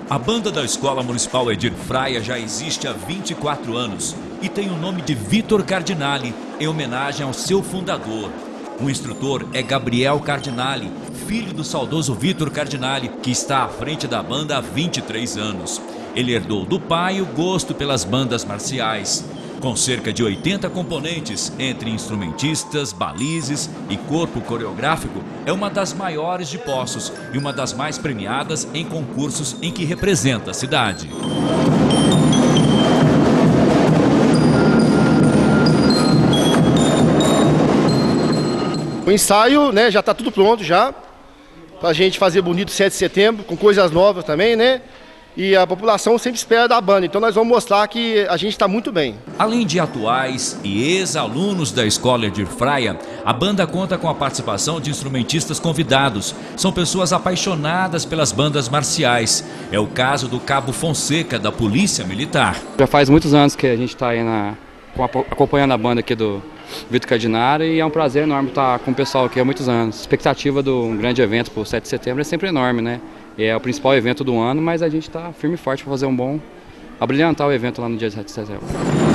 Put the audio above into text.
A banda da Escola Municipal Edir Fraia já existe há 24 anos e tem o nome de Vitor Cardinale, em homenagem ao seu fundador. O instrutor é Gabriel Cardinale, filho do saudoso Vitor Cardinale, que está à frente da banda há 23 anos. Ele herdou do pai o gosto pelas bandas marciais. Com cerca de 80 componentes, entre instrumentistas, balizes e corpo coreográfico, é uma das maiores de Poços e uma das mais premiadas em concursos em que representa a cidade. O ensaio, né, já está tudo pronto já, para a gente fazer bonito 7 de setembro, com coisas novas também, né? E a população sempre espera da banda, então nós vamos mostrar que a gente está muito bem. Além de atuais e ex-alunos da Escola Edir Fraia, a banda conta com a participação de instrumentistas convidados. São pessoas apaixonadas pelas bandas marciais. É o caso do Cabo Fonseca, da Polícia Militar. Já faz muitos anos que a gente está aí acompanhando a banda aqui do Vitor Cardinale e é um prazer enorme estar com o pessoal aqui há muitos anos. A expectativa de um grande evento para o 7 de setembro é sempre enorme, né? É o principal evento do ano, mas a gente está firme e forte para fazer abrilhantar o evento lá no dia 7 de setembro.